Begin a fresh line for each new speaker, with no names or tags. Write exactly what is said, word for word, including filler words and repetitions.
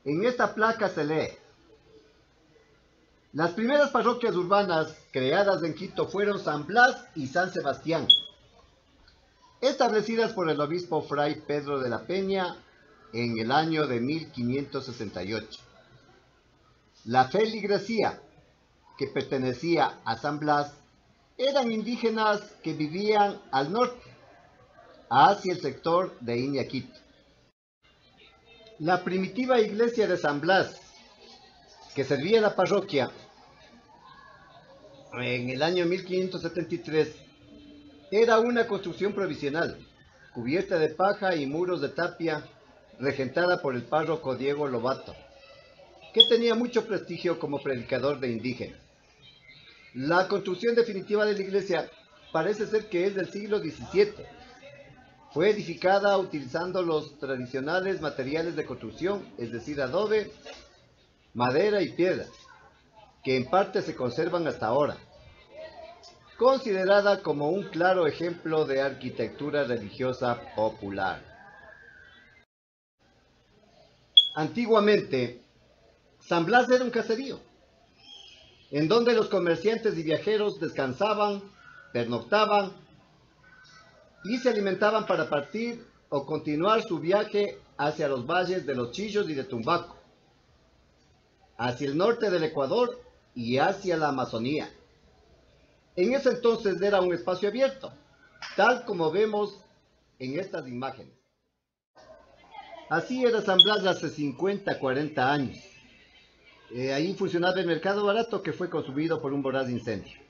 En esta placa se lee: las primeras parroquias urbanas creadas en Quito fueron San Blas y San Sebastián, establecidas por el obispo Fray Pedro de la Peña en el año de mil quinientos sesenta y ocho. La feligresía, que pertenecía a San Blas, eran indígenas que vivían al norte, hacia el sector de Iñaquito. La primitiva iglesia de San Blas, que servía la parroquia en el año mil quinientos setenta y tres, era una construcción provisional, cubierta de paja y muros de tapia, regentada por el párroco Diego Lobato, que tenía mucho prestigio como predicador de indígenas. La construcción definitiva de la iglesia parece ser que es del siglo diecisiete. Fue edificada utilizando los tradicionales materiales de construcción, es decir, adobe, madera y piedra, que en parte se conservan hasta ahora. Considerada como un claro ejemplo de arquitectura religiosa popular. Antiguamente, San Blas era un caserío, en donde los comerciantes y viajeros descansaban, pernoctaban y se alimentaban para partir o continuar su viaje hacia los valles de Los Chillos y de Tumbaco, hacia el norte del Ecuador y hacia la Amazonía. En ese entonces era un espacio abierto, tal como vemos en estas imágenes. Así era San Blas hace cincuenta, cuarenta años. Eh, ahí funcionaba el mercado barato, que fue consumido por un voraz incendio.